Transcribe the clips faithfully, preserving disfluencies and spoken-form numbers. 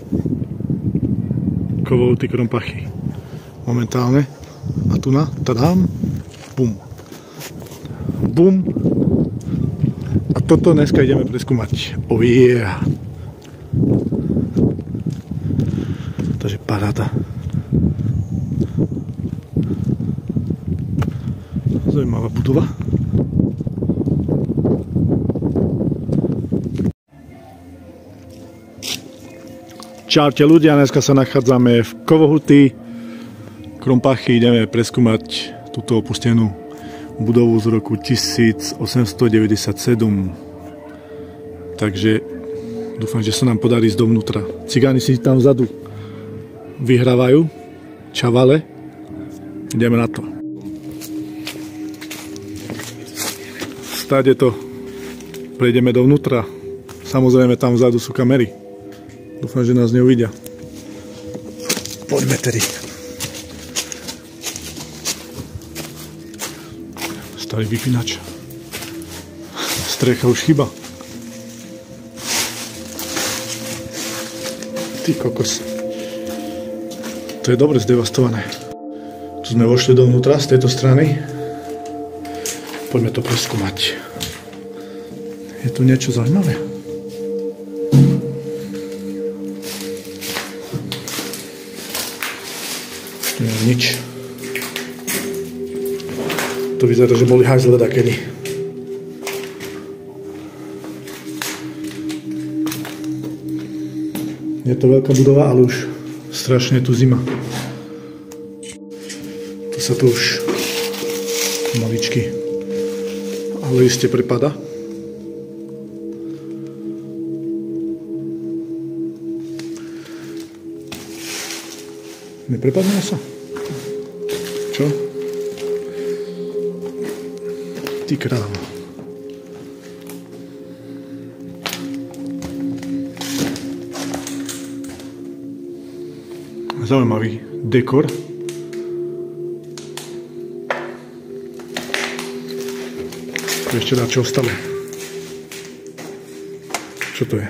Kovolty krompachy. Momentálne. A tu na, tadám, bum. Bum. A toto dneska ideme preskúmať. Oh yeah. Takže paráda. Zaujímavá budova. Čaute ľudia, dneska sa nachádzame v Kovohuty. Krompachy, ideme preskúmať túto opustenú budovu z roku tisíc osemsto deväťdesiatsedem. Takže dúfam, že sa nám podarí ísť dovnútra. Cigáni si tam vzadu vyhrávajú. Čavale. Ideme na to. Stáde to. Prejdeme dovnútra. Samozrejme tam vzadu sú kamery. Dúfam, že nás neuvidia. Poďme tedy. Starý vypínač. Strecha už chyba. Ty kokos. To je dobre zdevastované. Tu sme vošli dovnútra z tejto strany. Poďme to preskúmať. Je tu niečo zaujímavé? Nie, nič. To vyzerá, že boli hajzle dakedy. Je to veľká budova, ale už strašne je tu zima. Tu sa to už maličky, ale iste prepada. Neprepadne sa? Čo? Ty kráva. Zaujímavý dekor. Ešte dá čo ostalo. Čo to je?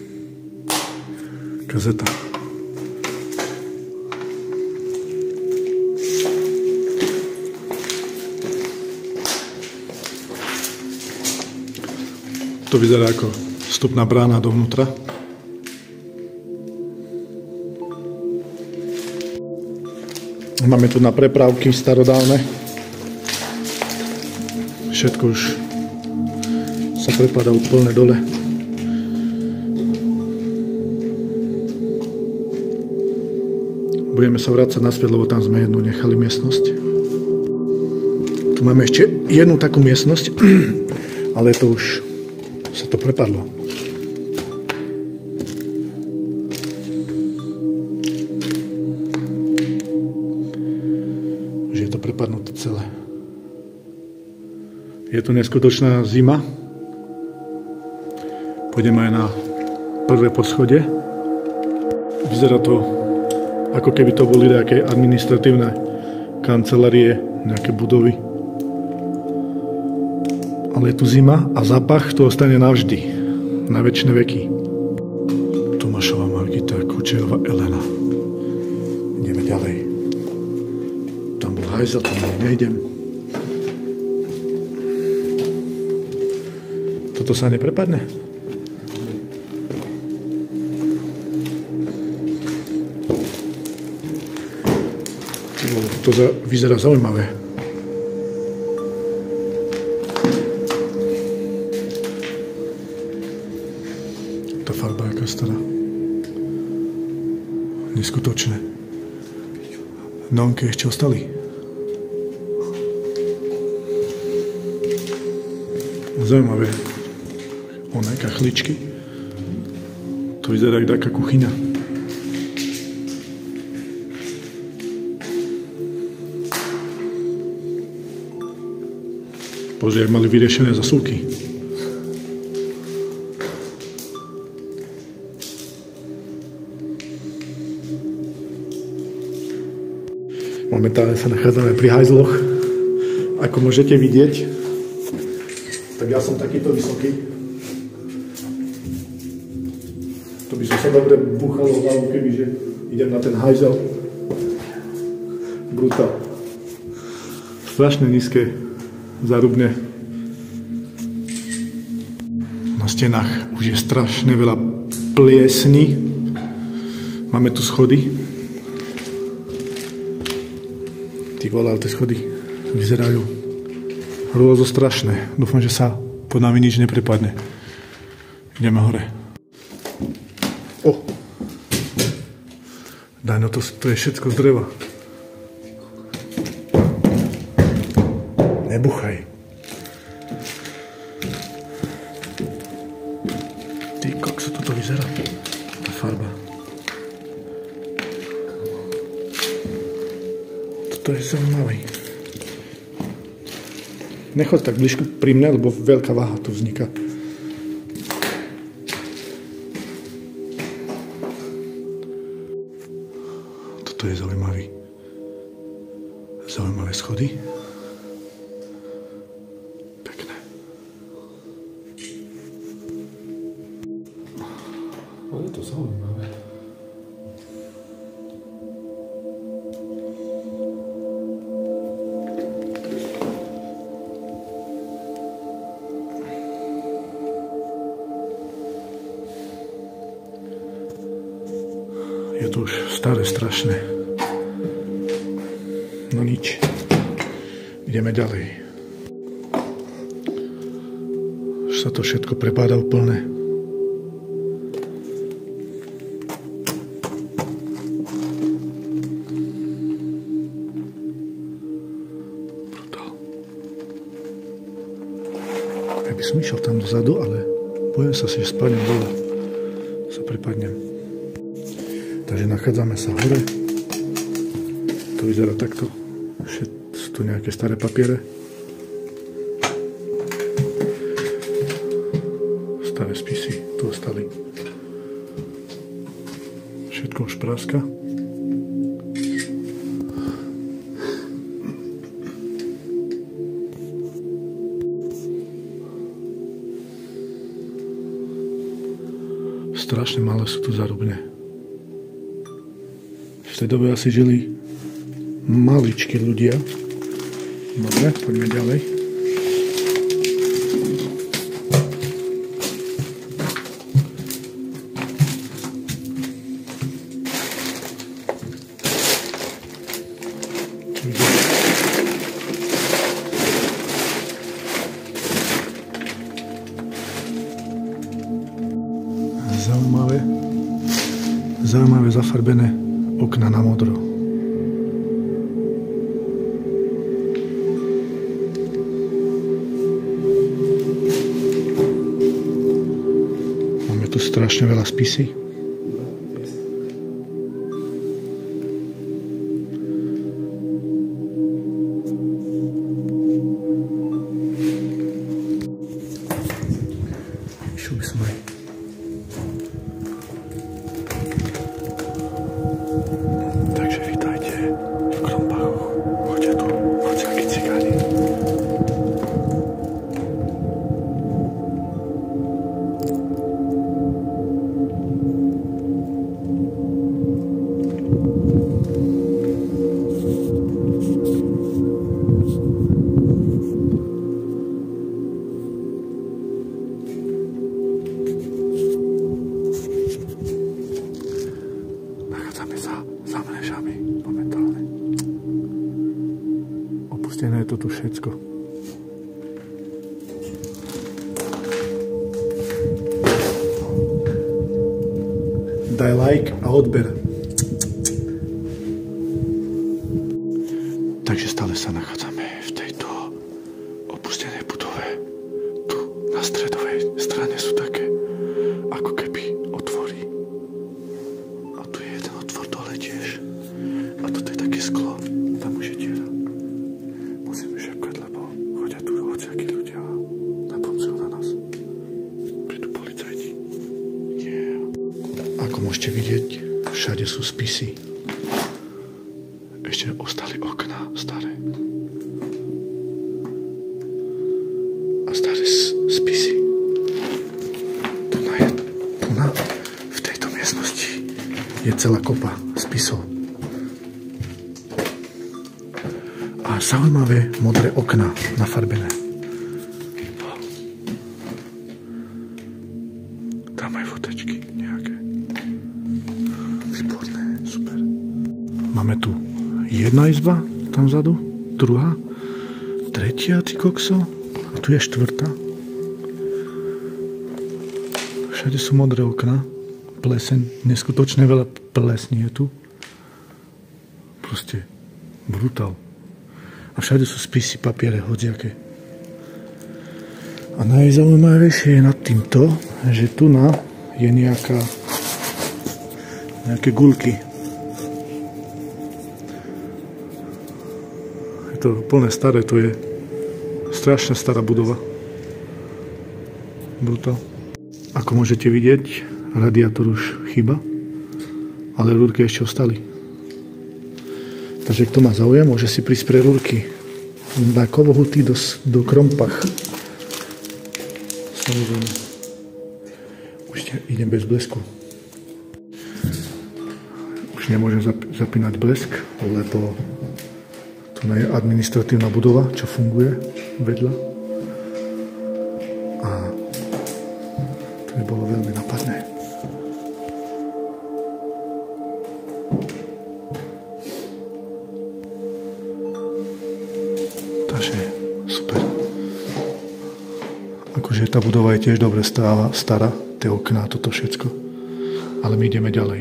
Kazeta. To vyzerá ako vstupná brána dovnútra. Máme tu na prepravky starodávne. Všetko už sa prepadá úplne dole. Budeme sa vrácať naspäť, lebo tam sme jednu nechali miestnosť. Tu máme ešte jednu takú miestnosť, ale to už sa to prepadlo. Už je to prepadnuté celé. Je to neskutočná zima. Pôjdeme aj na prvé poschodie. Vyzerá to, ako keby to boli nejaké administratívne kancelárie, nejaké budovy. Ale je tu zima a zápach to ostane navždy. Na večné veky. Tomášova Margita, Kučerová Elena. Ideme ďalej. Tam bol hajzel, tam nejdem. Toto sa neprepadne? To vyzerá zaujímavé. Tá farba je aká stará. Neskutočné. Nonky ešte ostali. Zaujímavé. Oné kachličky. To vyzerá jak taká kuchyňa. Pozri, jak mali vyriešené zasúky. Momentálne sa nachádzame pri hajzloch. Ako môžete vidieť, tak ja som takýto vysoký. To by som sa to dobre buchalo hlavu, kebyže idem na ten hajzel. Brutál. Strašne nízke zárubne. Na stenách už je strašne veľa pliesní. Máme tu schody. Ty vole, ale tie schody vyzerajú hrôzo strašné. Dúfam, že sa pod nami nič neprepadne. Ideme hore. O! Daj, no to, to je všetko z dreva. Nebuchaj. Ty kokso, toto vyzerá. Tá farba. Toto je zaujímavý. Nechoď tak blížko pri mne, lebo veľká váha tu vzniká. Toto je zaujímavý. Zaujímavé schody. Pekné. Ale je to zaujímavé. Je to už staré, strašné. No nič. Ideme ďalej. Už sa to všetko prepáda úplne. Brutál. Ja by som išiel tam dozadu, ale bojím sa si, že spadnem dole. Sa prepadnem. Takže nachádzame sa hore. To vyzerá takto. Sú tu nejaké staré papiere. Staré spisy tu ostali. Všetko už práska. Strašne malé sú tu zárubne. V tej dobe asi žili maličkí ľudia. Dobre, poďme ďalej. Zaujímavé, zaujímavé zafarbené okna na modro. Máme tu strašne veľa spisy. Išiel by som aj. Takže vítajte v Krompachu. Choďte tu, hociakí cigáni. Nachádzame sa za mrežami momentálne. Opustené je to tu všetko. Daj like a odber. Takže stále sa nachádzame v tejto opustenej budove. Tu na stredovej strane sú také ako keby otvory. A tu je jeden otvor dole tiež. A toto je také sklo. Tam už je diera. Musíme šepkať, lebo chodia tu hociakí ľudia a naponcujú na nás. Prídu policajti. Yeah. Ako môžete vidieť, všade sú spisy. Ešte ostali okná staré. A staré spisy. Tu na je, tu na, v tejto miestnosti je celá kopa spisov. A zaujímavé modré okná nafarbené. Tam aj fotečky nejaké. Výborné, super. Máme tu jedna izba tam vzadu, druhá, tretia, ty kokso, a tu je štvrtá. Všade sú modré okná, pleseň, neskutočne veľa plesní je tu. Proste brutál. A všade sú spisy, papiere, hociaké. A najzaujímavejšie je nad týmto, že tu na je nejaká nejaké guľky. Je to plné staré, to je strašne stará budova. Brutál. Ako môžete vidieť, radiátor už chýba, ale rúrky ešte ostali. Takže kto má záujem, môže si prísť pre rúrky na Kovohuty do, do Krompach. Samozrejme. Už idem bez blesku. Už nemôžem zapínať blesk, lebo tu je administratívna budova, čo funguje vedľa. A to by bolo veľmi napadné. Takže super. Akože tá budova je tiež dobre stáva, stará, tie okná, toto všetko. Ale my ideme ďalej.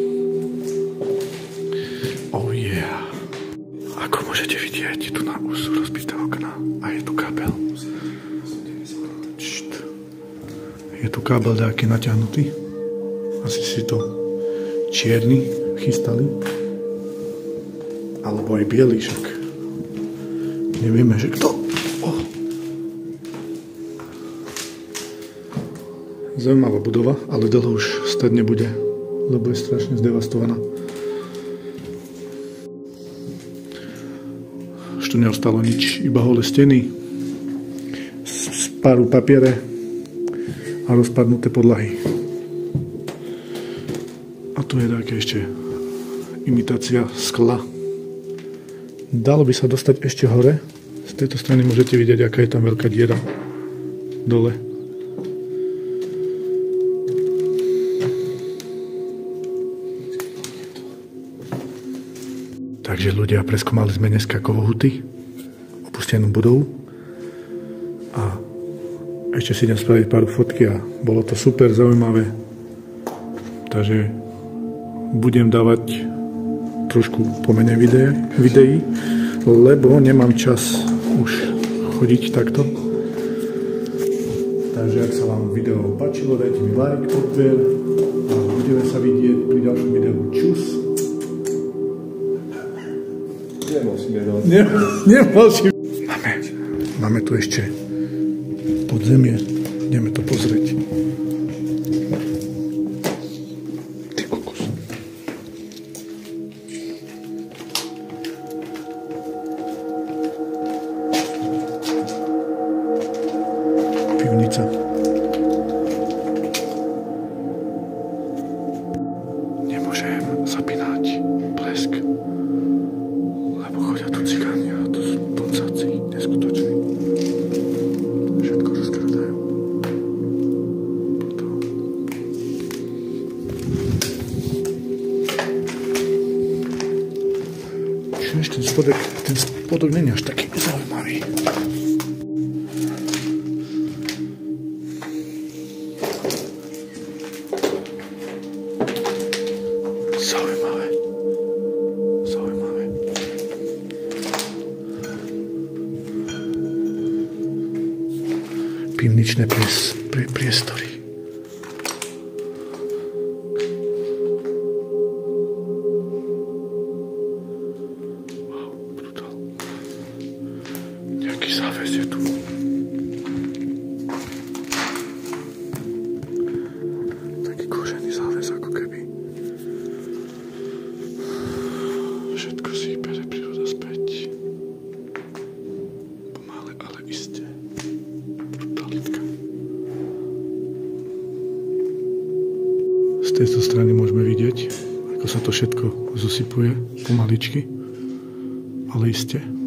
Oh yeah. Ako môžete vidieť, tu na už sú rozbité okná a je tu kábel. Št. Je tu kábel nejaký natiahnutý. Asi si to čierny chystali. Alebo aj bielý však. Nevieme, že kto. Oh. Zaujímavá budova, ale dlho už stať nebude, lebo je strašne zdevastovaná. Už tu neostalo nič, iba holé steny, z páru papiere a rozpadnuté podlahy. A tu je také ešte imitácia skla. Dalo by sa dostať ešte hore. Z tejto strany môžete vidieť, aká je tam veľká diera dole. Takže ľudia, preskúmali sme dneska Kovohuty, opustenú budovu. A ešte si idem spraviť pár fotky a bolo to super zaujímavé. Takže budem dávať trošku pomenej videí, videí, lebo nemám čas už chodiť takto. Takže ak sa vám video páčilo, dajte mi like, odber a budeme sa vidieť pri ďalšom videu. Čus! Nemal si máme, máme tu ešte podzemie, ideme to pozrieť. Pivnica. Nemôžem zapínať blesk, lebo chodia tu cigáni a to sú poncáci neskutoční. Všetko rozkradajú. Čiže ten spodok, ten spodok není až taký zaujímavý. Zaujímavé. Zaujímavé. Pivničné pries, prie, priestory. Wow, brutál. Nejaký záves je tu. Taký kožený záves ako keby. Všetko si bere príroda späť. Pomále, ale iste. Brutalitka. Z tejto strany môžeme vidieť, ako ako sa to všetko zosypuje pomaličky, ale iste.